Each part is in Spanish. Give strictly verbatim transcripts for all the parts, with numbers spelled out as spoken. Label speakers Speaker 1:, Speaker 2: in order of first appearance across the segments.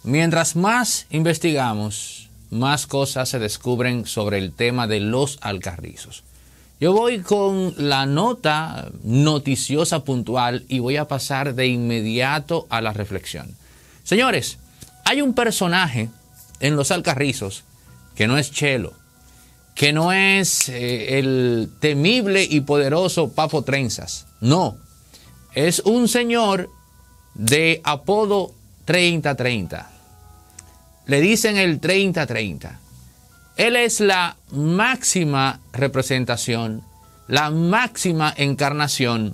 Speaker 1: mientras más investigamos, más cosas se descubren sobre el tema de los alcarrizos. Yo voy con la nota noticiosa puntual y voy a pasar de inmediato a la reflexión. Señores, hay un personaje en los alcarrizos que no es Chelo, que no es eh, el temible y poderoso Papo Trenzas. No, es un señor de apodo treinta treinta. Le dicen el treinta treinta. Él es la máxima representación, la máxima encarnación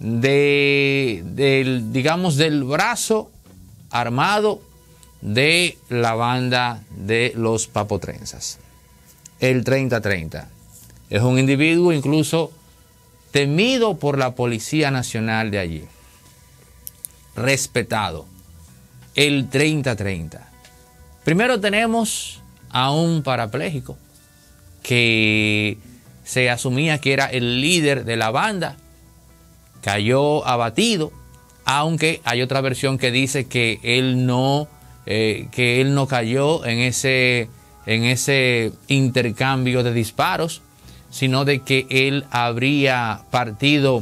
Speaker 1: de, del, digamos, del brazo armado de la banda de los Papo Trenzas. El treinta treinta. Es un individuo incluso temido por la Policía Nacional de allí. Respetado. El treinta treinta. Primero tenemos a un parapléjico que se asumía que era el líder de la banda. Cayó abatido, aunque hay otra versión que dice que él no, eh, que él no cayó en ese, en ese intercambio de disparos, sino de que él habría partido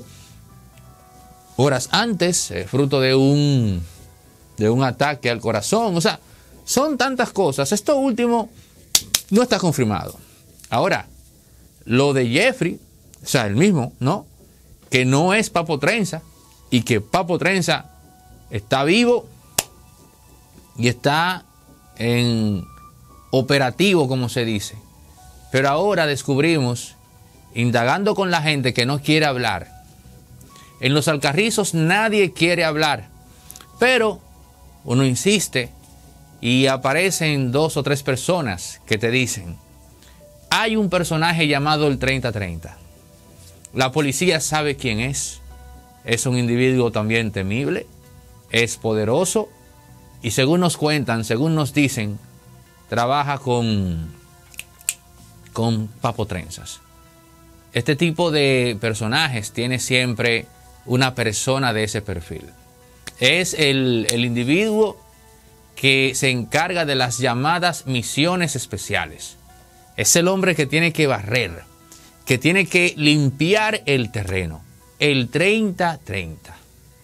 Speaker 1: horas antes, eh, fruto de un, de un ataque al corazón. O sea, son tantas cosas. Esto último no está confirmado. Ahora, lo de Jeffrey, o sea, el mismo, ¿no? Que no es Papo Trenza y que Papo Trenza está vivo y está en operativo, como se dice. Pero ahora descubrimos, indagando con la gente que no quiere hablar, en los alcarrizos nadie quiere hablar, pero uno insiste y aparecen dos o tres personas que te dicen: hay un personaje llamado el treinta treinta. La policía sabe quién es. Es un individuo también temible, es poderoso y según nos cuentan, según nos dicen, trabaja con, con Papo Trenzas. Este tipo de personajes tiene siempre una persona de ese perfil. Es el, el individuo que se encarga de las llamadas misiones especiales. Es el hombre que tiene que barrer, que tiene que limpiar el terreno. El treinta treinta.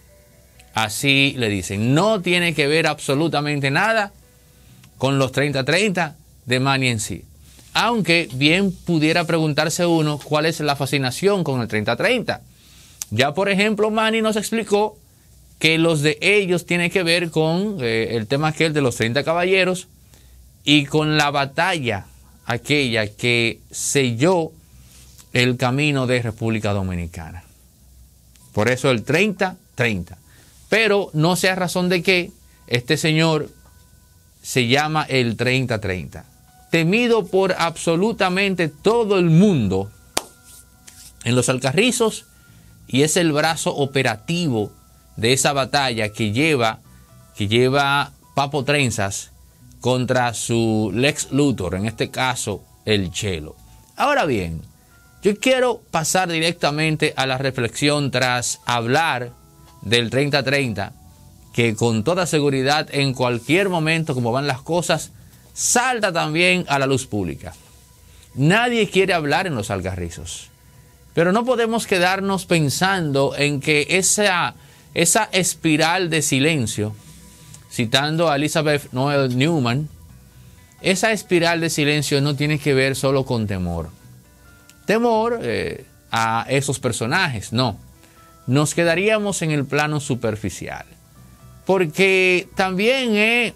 Speaker 1: Así le dicen. No tiene que ver absolutamente nada con los treinta treinta de Manny en sí. Aunque bien pudiera preguntarse uno cuál es la fascinación con el treinta treinta. Ya por ejemplo Manny nos explicó que los de ellos tienen que ver con eh, el tema aquel de los treinta caballeros y con la batalla aquella que selló el camino de República Dominicana. Por eso el treinta treinta. Pero no sea razón de que este señor se llama el treinta treinta. Temido por absolutamente todo el mundo en los alcarrizos, y es el brazo operativo de esa batalla que lleva, que lleva Papo Trenzas contra su Lex Luthor, en este caso el Chelo. Ahora bien, yo quiero pasar directamente a la reflexión tras hablar del treinta treinta, que con toda seguridad en cualquier momento, como van las cosas, salta también a la luz pública. Nadie quiere hablar en los alcarrizos, pero no podemos quedarnos pensando en que esa, esa espiral de silencio, citando a Elizabeth Noel Newman, esa espiral de silencio no tiene que ver solo con temor. Temor eh, a esos personajes, no. Nos quedaríamos en el plano superficial. Porque también, eh,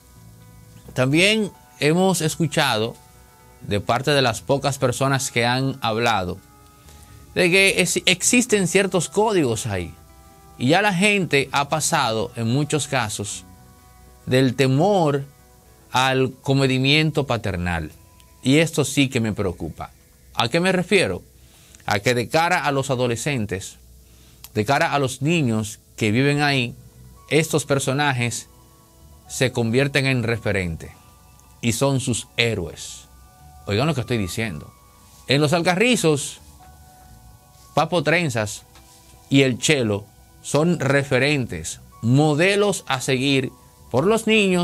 Speaker 1: también hemos escuchado de parte de las pocas personas que han hablado de que es, existen ciertos códigos ahí. Y ya la gente ha pasado, en muchos casos, del temor al comedimiento paternal. Y esto sí que me preocupa. ¿A qué me refiero? A que de cara a los adolescentes, de cara a los niños que viven ahí, estos personajes se convierten en referente y son sus héroes. Oigan lo que estoy diciendo. En los alcarrizos, Papo Trenzas y el Chelo son referentes, modelos a seguir por los niños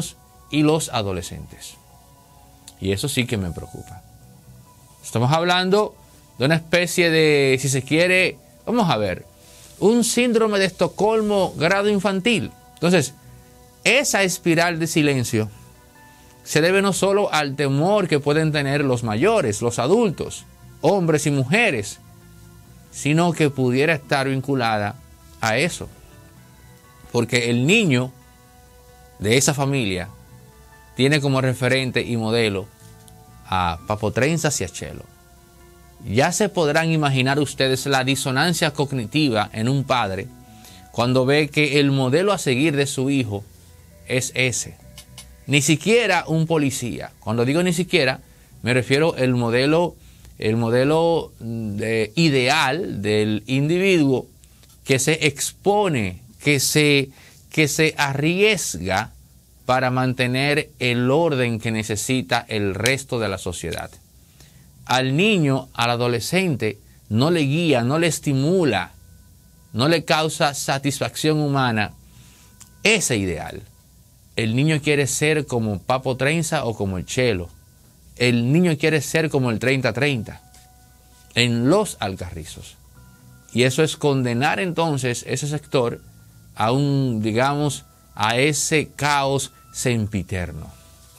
Speaker 1: y los adolescentes. Y eso sí que me preocupa. Estamos hablando de una especie de, si se quiere, vamos a ver, un síndrome de Estocolmo grado infantil. Entonces, esa espiral de silencio se debe no solo al temor que pueden tener los mayores, los adultos, hombres y mujeres, sino que pudiera estar vinculada a eso. Porque el niño de esa familia tiene como referente y modelo a Papo Trenzas y a Chelo. Ya se podrán imaginar ustedes la disonancia cognitiva en un padre cuando ve que el modelo a seguir de su hijo es ese. Ni siquiera un policía. Cuando digo ni siquiera, me refiero al modelo, el modelo de, ideal del individuo que se expone, que se, que se arriesga para mantener el orden que necesita el resto de la sociedad. Al niño, al adolescente, no le guía, no le estimula, no le causa satisfacción humana ese ideal. El niño quiere ser como Papo Trenza o como el Chelo. El niño quiere ser como el treinta treinta en los Alcarrizos. Y eso es condenar entonces ese sector a un, digamos, a ese caos sempiterno.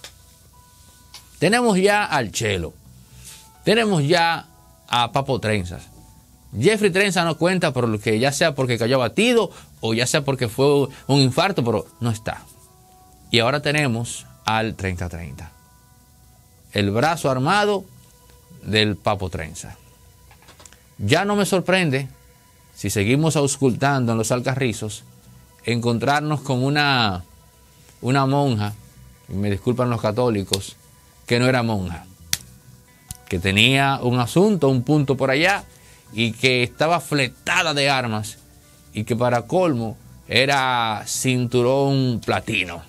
Speaker 1: Tenemos ya al Chelo. Tenemos ya a Papo Trenzas. Jeffrey Trenza no cuenta por lo que ya sea porque cayó abatido o ya sea porque fue un infarto, pero no está. Y ahora tenemos al treinta treinta. El brazo armado del Papo Trenza. Ya no me sorprende, si seguimos auscultando en los Alcarrizos, encontrarnos con una, una monja, y me disculpan los católicos, que no era monja, que tenía un asunto, un punto por allá, y que estaba fletada de armas, y que para colmo era cinturón platino.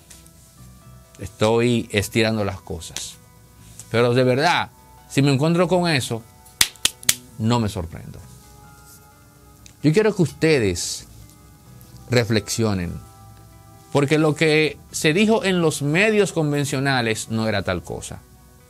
Speaker 1: Estoy estirando las cosas. Pero de verdad, si me encuentro con eso, no me sorprendo. Yo quiero que ustedes reflexionen, porque lo que se dijo en los medios convencionales no era tal cosa.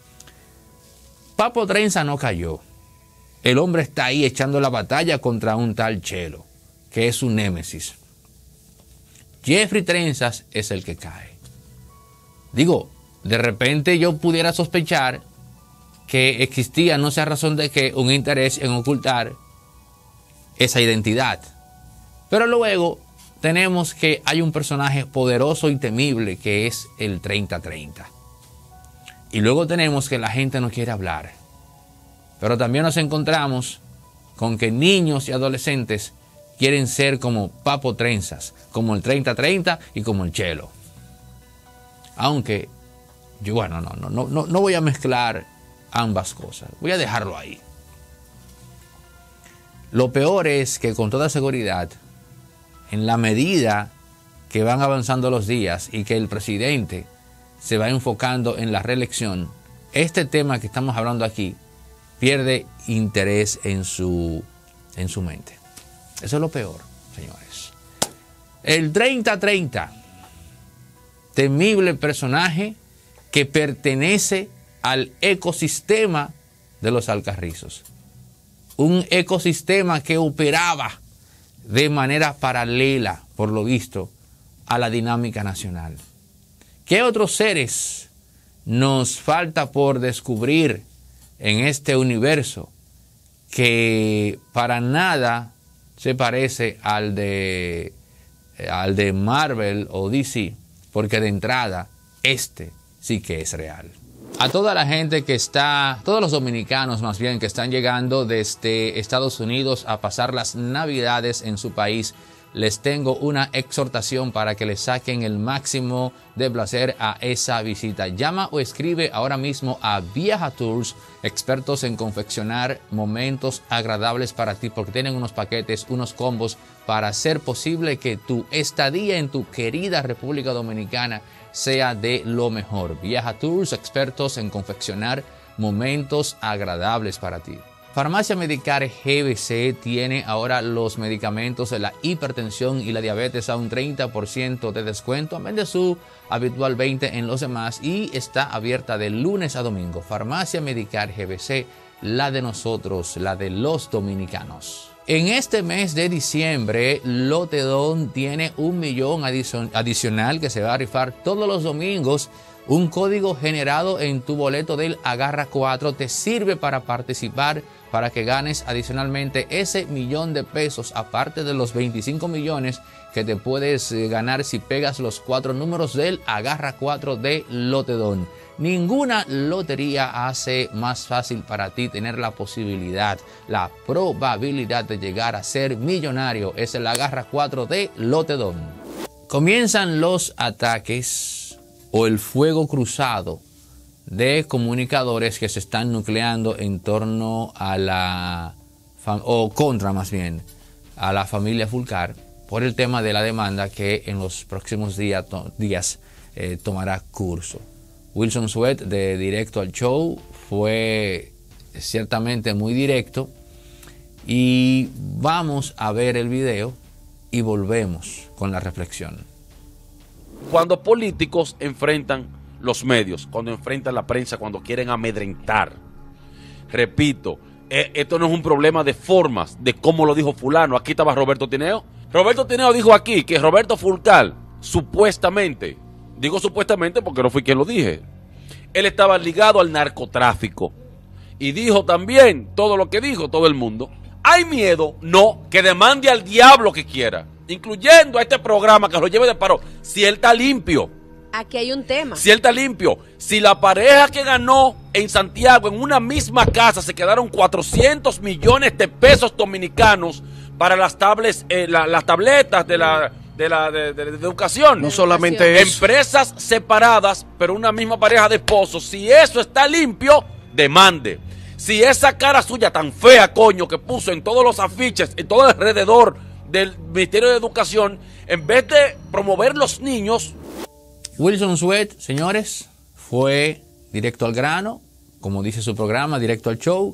Speaker 1: Papo Trenza no cayó. El hombre está ahí echando la batalla contra un tal Chelo, que es su némesis. Jeffrey Trenzas es el que cae. Digo, de repente yo pudiera sospechar que existía, no sea razón de que, un interés en ocultar esa identidad. Pero luego tenemos que hay un personaje poderoso y temible que es el treinta treinta. Y luego tenemos que la gente no quiere hablar. Pero también nos encontramos con que niños y adolescentes quieren ser como Papo Trenzas, como el treinta treinta y como el Chelo. Aunque yo, bueno, no, no, no, no voy a mezclar ambas cosas. Voy a dejarlo ahí. Lo peor es que con toda seguridad, en la medida que van avanzando los días y que el presidente se va enfocando en la reelección, este tema que estamos hablando aquí pierde interés en su, en su mente. Eso es lo peor, señores. El treinta treinta, temible personaje que pertenece al ecosistema de los Alcarrizos. Un ecosistema que operaba de manera paralela, por lo visto, a la dinámica nacional. ¿Qué otros seres nos falta por descubrir en este universo que para nada se parece al de, al de Marvel o D C? Porque de entrada, este sí que es real. A toda la gente que está, todos los dominicanos más bien, que están llegando desde Estados Unidos a pasar las Navidades en su país, les tengo una exhortación para que le saquen el máximo de placer a esa visita. Llama o escribe ahora mismo a Viaja Tours, expertos en confeccionar momentos agradables para ti, porque tienen unos paquetes, unos combos para hacer posible que tu estadía en tu querida República Dominicana sea de lo mejor. Viaja Tours, expertos en confeccionar momentos agradables para ti. Farmacia Medicar G B C tiene ahora los medicamentos de la hipertensión y la diabetes a un treinta por ciento de descuento, a menos de su habitual veinte por ciento en los demás, y está abierta de lunes a domingo. Farmacia Medicar G B C, la de nosotros, la de los dominicanos. En este mes de diciembre, Lotedón tiene un millón adicional que se va a rifar todos los domingos. Un código generado en tu boleto del Agarra cuatro te sirve para participar, para que ganes adicionalmente ese millón de pesos, aparte de los veinticinco millones que te puedes ganar si pegas los cuatro números del Agarra cuatro de Lotedón. Ninguna lotería hace más fácil para ti tener la posibilidad, la probabilidad de llegar a ser millonario. Es el Agarra cuatro de Lotedón. Comienzan los ataques o el fuego cruzado de comunicadores que se están nucleando en torno a la, o contra más bien, a la familia Fulcar por el tema de la demanda que en los próximos días, días eh, tomará curso. Wilson Sweat, de Directo al Show, fue ciertamente muy directo, y vamos a ver el video y volvemos con la reflexión.
Speaker 2: Cuando políticos enfrentan los medios, cuando enfrentan la prensa, cuando quieren amedrentar, repito, eh, esto no es un problema de formas, de cómo lo dijo fulano. Aquí estaba Roberto Tineo. Roberto Tineo dijo aquí que Roberto Fulcar, supuestamente, digo supuestamente porque no fui quien lo dije, él estaba ligado al narcotráfico. Y dijo también todo lo que dijo todo el mundo. ¿Hay miedo? No, que demande al diablo que quiera, incluyendo a este programa, que lo lleve de paro, si él está limpio.
Speaker 3: Aquí hay un tema.
Speaker 2: Si él está limpio, si la pareja que ganó en Santiago, en una misma casa, se quedaron cuatrocientos millones de pesos dominicanos para las, tablets, eh, la, las tabletas de la, de, la de, de, de educación.
Speaker 4: No solamente eso.
Speaker 2: Empresas separadas, pero una misma pareja de esposos. Si eso está limpio, demande. Si esa cara suya tan fea, coño, que puso en todos los afiches, en todo alrededor del Ministerio de Educación, en vez de promover los niños.
Speaker 1: Wilson Sweat, señores, fue directo al grano, como dice su programa, Directo al Show,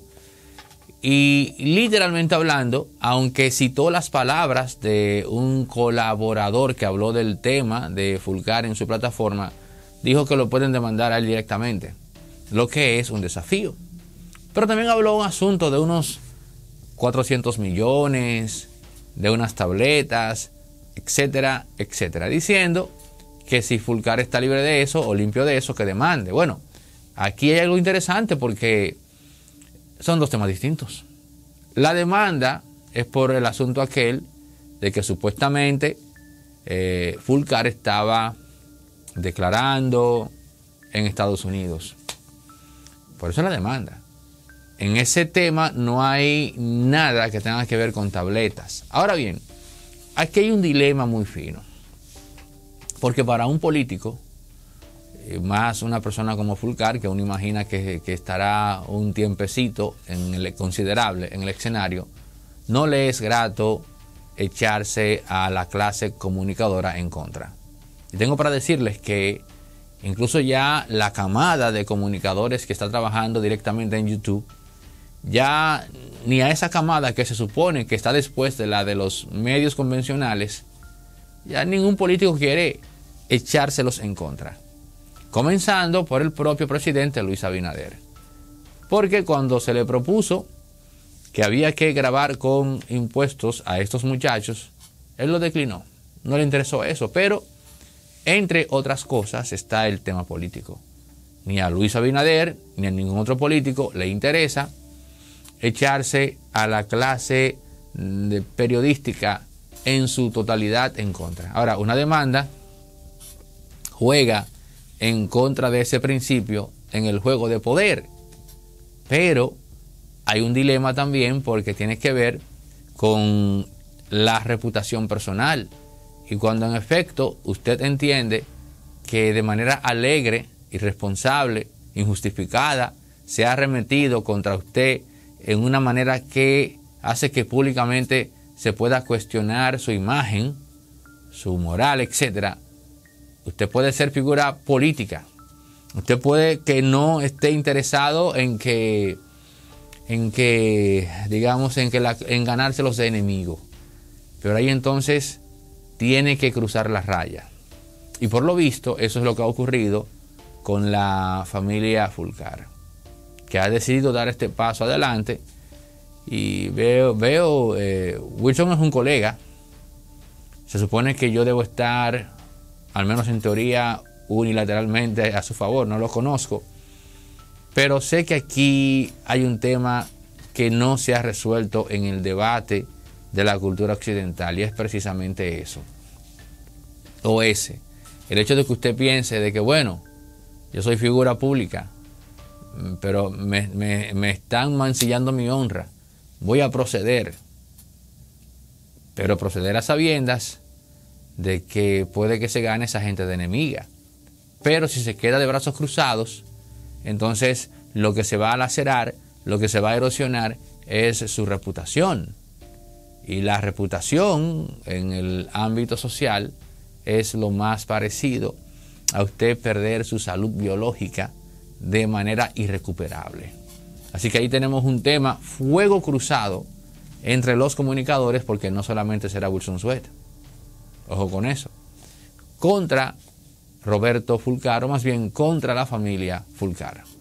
Speaker 1: y literalmente hablando, aunque citó las palabras de un colaborador que habló del tema de Fulcar en su plataforma, dijo que lo pueden demandar a él directamente, lo que es un desafío. Pero también habló un asunto de unos cuatrocientos millones, de unas tabletas, etcétera, etcétera, diciendo que si Fulcar está libre de eso o limpio de eso, que demande. Bueno, aquí hay algo interesante porque son dos temas distintos. La demanda es por el asunto aquel de que supuestamente eh, Fulcar estaba declarando en Estados Unidos. Por eso es la demanda. En ese tema no hay nada que tenga que ver con tabletas. Ahora bien, aquí hay un dilema muy fino. Porque para un político, más una persona como Fulcar, que uno imagina que, que estará un tiempecito en el, considerable en el escenario, no le es grato echarse a la clase comunicadora en contra. Y tengo para decirles que incluso ya la camada de comunicadores que está trabajando directamente en YouTube, ya ni a esa camada que se supone que está después de la de los medios convencionales, ya ningún político quiere echárselos en contra. Comenzando por el propio presidente Luis Abinader. Porque cuando se le propuso que había que grabar con impuestos a estos muchachos, él lo declinó. No le interesó eso, pero entre otras cosas está el tema político. Ni a Luis Abinader ni a ningún otro político le interesa echarse a la clase de periodística en su totalidad en contra. Ahora, una demanda juega en contra de ese principio en el juego de poder, pero hay un dilema también porque tiene que ver con la reputación personal, y cuando en efecto usted entiende que de manera alegre, irresponsable, injustificada se ha arremetido contra usted en una manera que hace que públicamente se pueda cuestionar su imagen, su moral, etcétera. Usted puede ser figura política. Usted puede que no esté interesado en que en que, digamos, en que la, en ganárselos de enemigo. Pero ahí entonces tiene que cruzar la raya. Y por lo visto, eso es lo que ha ocurrido con la familia Fulcar, que ha decidido dar este paso adelante. Y veo, veo eh, Wilson es un colega. Se supone que yo debo estar, al menos en teoría, unilateralmente a su favor. No lo conozco. Pero sé que aquí hay un tema que no se ha resuelto en el debate de la cultura occidental, y es precisamente eso. O ese. El hecho de que usted piense de que, bueno, yo soy figura pública, pero me, me, me están mancillando mi honra. Voy a proceder. Pero proceder a sabiendas de que puede que se gane esa gente de enemiga. Pero si se queda de brazos cruzados, entonces lo que se va a lacerar, lo que se va a erosionar es su reputación. Y la reputación en el ámbito social es lo más parecido a usted perder su salud biológica de manera irrecuperable. Así que ahí tenemos un tema, fuego cruzado entre los comunicadores, porque no solamente será Wilson Suet, ojo con eso, contra Roberto Fulcar, o más bien contra la familia Fulcar.